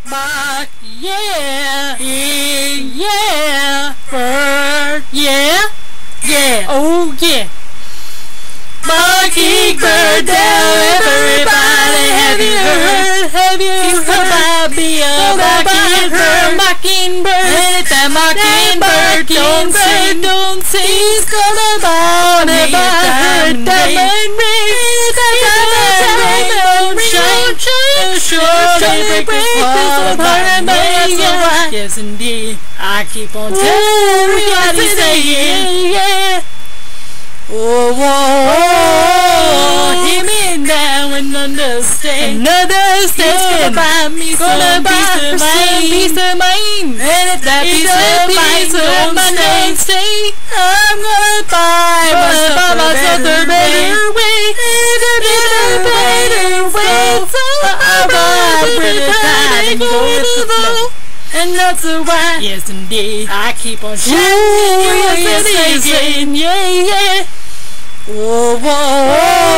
Mark, yeah, yeah, bird, yeah, yeah, oh yeah. Mockingbird, now everybody, have you heard about me, a mockingbird, and if that mockingbird don't sing, he's gonna buy me a diamond ring, surely break this heart apart, yes indeed, I keep on telling everybody saying, yeah. Oh, hear me now and understand. It's gonna buy me some piece of mind. And if that piece of mind don't stay, I'm gonna buy myself a better way. A better way. So I'll buy pretty time and go with the flow. And that's why, yes indeed, I keep on shouting, yes, saying, yeah, yeah. Oh,